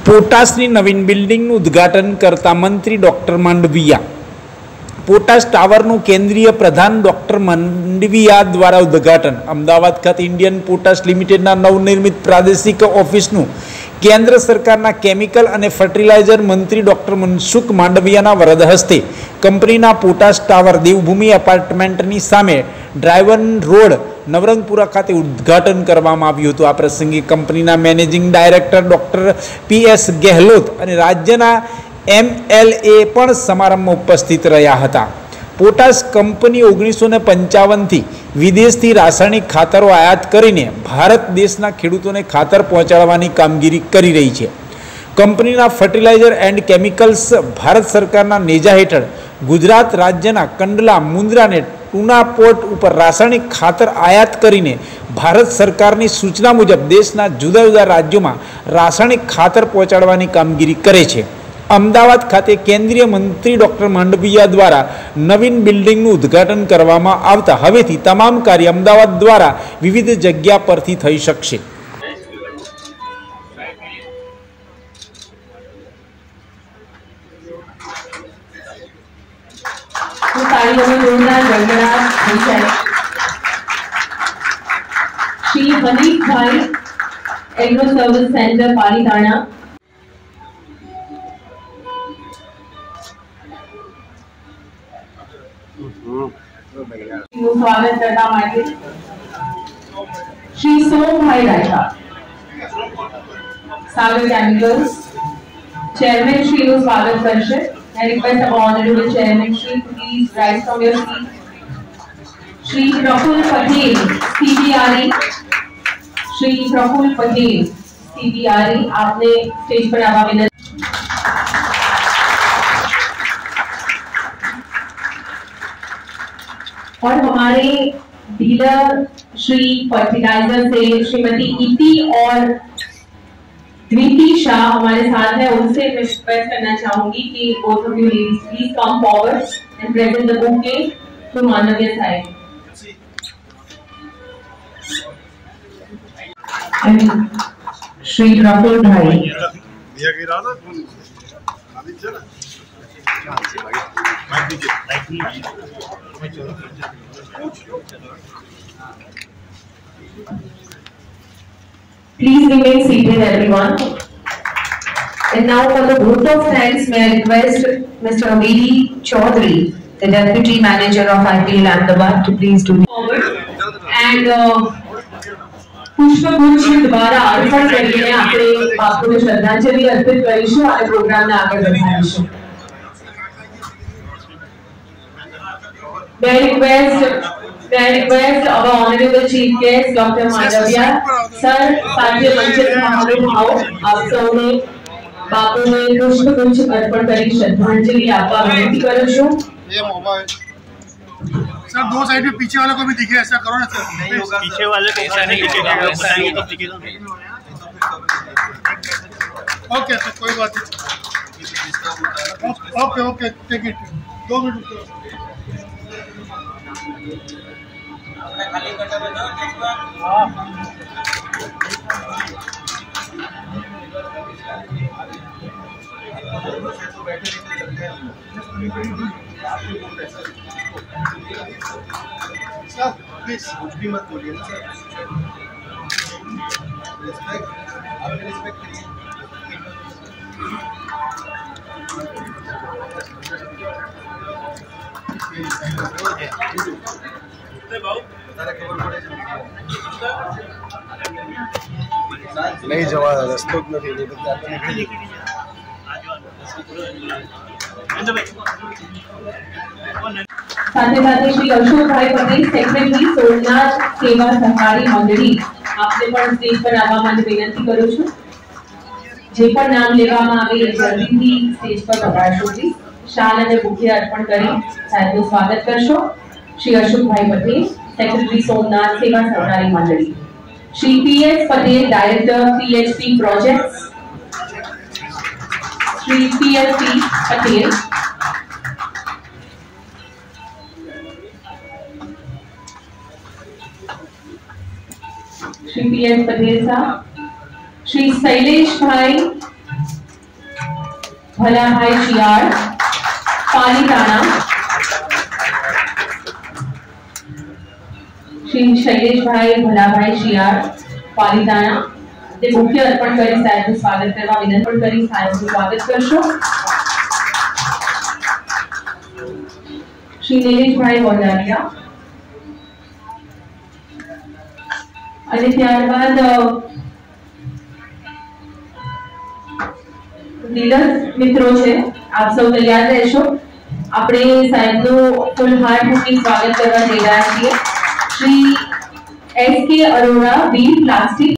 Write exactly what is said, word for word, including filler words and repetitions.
પોટાશની નવીન બિલ્ડિંગનું ઉદ્ઘાટન કરતા મંત્રી ડોક્ટર માંડવિયા. પોટાશ ટાવરનું કેન્દ્રીય પ્રધાન ડોક્ટર માંડવિયા દ્વારા ઉદ્ઘાટન. અમદાવાદ ખાતે ઇન્ડિયન પોટાશ લિમિટેડના નવનિર્મિત પ્રાદેશિક ઓફિસનું કેન્દ્ર સરકારના કેમિકલ અને ફર્ટિલાઇઝર મંત્રી ડોક્ટર મનસુખ માંડવિયાના વરદ હસ્તે કંપનીના પોટાશ ટાવર દેવભૂમિ એપાર્ટમેન્ટની સામે ડ્રાઈવન રોડ નવરંગપુરા ખાતે ઉદ્ઘાટન કરવામાં આવ્યું હતું. આ પ્રસંગે કંપનીના managing director doctor P S Gehlot અને રાજ્યના એમ એલ એ પણ સમારંભમાં ઉપસ્થિત રહ્યા હતા. પોટાશ કંપની ઓગણીસો ને પંચાવનથી વિદેશથી રાસાયણિક ખાતરો આયાત કરીને ભારત દેશના ખેડૂતોને ખાતર પહોંચાડવાની કામગીરી કરી રહી છે. કંપનીના ફર્ટિલાઇઝર એન્ડ કેમિકલ્સ ભારત સરકારના નેજા હેઠળ ગુજરાત રાજ્યના કંડલા, મુન્દ્રા અને ટૂના પોર્ટ ઉપર રાસાયણિક ખાતર આયાત કરીને ભારત સરકારની સૂચના મુજબ દેશના જુદા જુદા રાજ્યોમાં રાસાયણિક ખાતર પહોંચાડવાની કામગીરી કરે છે. અમદાવાદ ખાતે કેન્દ્રીય મંત્રી ડોક્ટર માંડવિયા દ્વારા નવીન બિલ્ડિંગનું ઉદ્ઘાટન કરવામાં આવતા હવેથી તમામ કાર્ય અમદાવાદ દ્વારા વિવિધ જગ્યા પરથી થઈ શકશે. श्री हनीफ भाई एग्रो सर्विस सेंटर पालीताना स्वागत करता માટે श्री सोम भाई राठा सागर कैमिकल्स चेयरमैन श्री નું સ્વાગત કરશે. I request our honorable chairman Shri to please rise from your seat. Shri Praful Patel, C B R E. Shri Praful Patel, C B R E, आपने stage पर आवा विनती. और हमारे डीलर श्री फर्टिलाइजर से श्रीमती इति और द्विति शाह हमारे साथ है. उनसे मैं रिक्वेस्ट करना चाहूंगी कि both of you ladies please come forward and present the bouquet to Mandavya side. And Shri Praful Bhai. Please remain seated, everyone. And now, for the vote of thanks, may I request Mister Amiri Chaudhary, the Deputy Manager of I P L Ahmedabad, to please do forward. And પુષ્પગુચ્છ દ્વારા અર્પણ કરીને આપણે બાપુને શ્રદ્ધાંજલિ અર્પિત કરીશું અને પ્રોગ્રામને આગળ વધારીશું. May I request May I request our honorable chief guest Doctor Mandavya sir પાઠ્ય મંચ પર મહાનુભાવ આપ સૌને બાપુને પુષ્પગુચ્છ અર્પણ કરી શ્રદ્ધાંજલિ આપવા વિનંતી કરું છું. सर दो साइड में पीछे वाले को भी दिखे, ऐसा करो ना सर. नहीं होगा, पीछे वाले को ऐसा नहीं दिखेगा, बताएंगे तो दिखेगा. ओके सर, कोई बात नहीं. Okay okay take it. दो मिनट खाली कटा में हां बैठे सर प्लीज कुछ भी मत बोलिए ना सर. रिस्पेक्ट, आपने रिस्पेक्ट करिए. नहीं जवा रस्तो नहीं સાથે સાથે શ્રી અશોકભાઈ પટેલ સેક્રેટરી સોમનાથ સેવા સહકારી મંડળી આપને પણ સ્ટેજ પર આવવા માટે વિનંતી કરું છું. જે પણ નામ લેવામાં આવે એ જલ્દીથી સ્ટેજ પર પધારશો. પ્લીઝ શાલ અને બુકે અર્પણ કરી સાહેબનું સ્વાગત કરશો. શ્રી અશોકભાઈ પટેલ સેક્રેટરી સોમનાથ સેવા સહકારી મંડળી. Shri P S Patel director P H P projects. Shri P S P Patel. Shri P S Patel साहब, श्री शैलेश भाई भलाभाई शियाड़ पालीताना, श्री शैलेष भाई भलाभाई शियाड़ पालीताना ते मुख्य अर्पण करी साहेबનું સ્વાગત કરવા વિનંતી કરી સાહેબનું સ્વાગત કરશો। श्री नीलेश भाई वोडारिया અને ત્યારબાદ લીડર મિત્રો છે, આપ સૌ તૈયાર રહેશો। આપણે સાહેબનું ફૂલ હાર્ટ મૂકી સ્વાગત કરવા જઈ રહ્યા છીએ। શ્રી એસ કે અરોરા વીર પ્લાસ્ટિક